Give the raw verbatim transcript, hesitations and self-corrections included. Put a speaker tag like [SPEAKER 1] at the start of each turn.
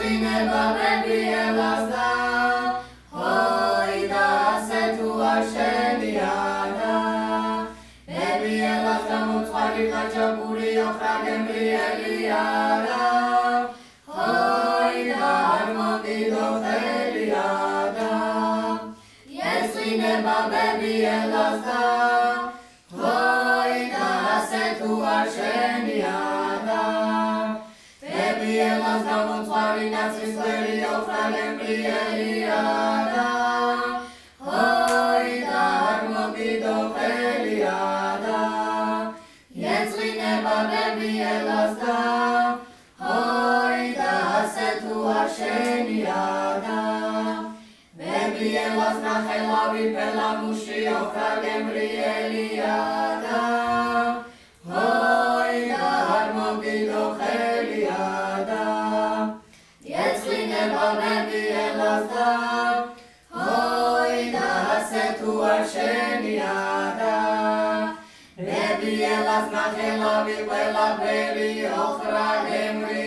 [SPEAKER 1] ეწყინება მებრიელას და ჰოი დაასე თუ არ შენიანა მებრიელას გამოწყალი ხაჭაპური ოხრა გემრიელია და ჰოი და არ მოგიდო ხელია და ეწყინება მებრიელას და ჰოი დაასე თუ არ შენიანა მებრიელას გამოწყალი ნაცრისფერი ოხრა გემრიელია და ჰოი და არ მოგიდო ხელია და ეწყინება მებრიელას და ჰოი დაასე თუ არ შენიანა მებრიელას ნახელავი პელამუში ოხრა გემრიელია და ჰოი და არ მოგიდო ხელია და ეწყინება მებრიელას და ჰოი დაასე თუ არ შენიანა მებრიელას ნახელავი ყველაფერი ოხრა გემრიელია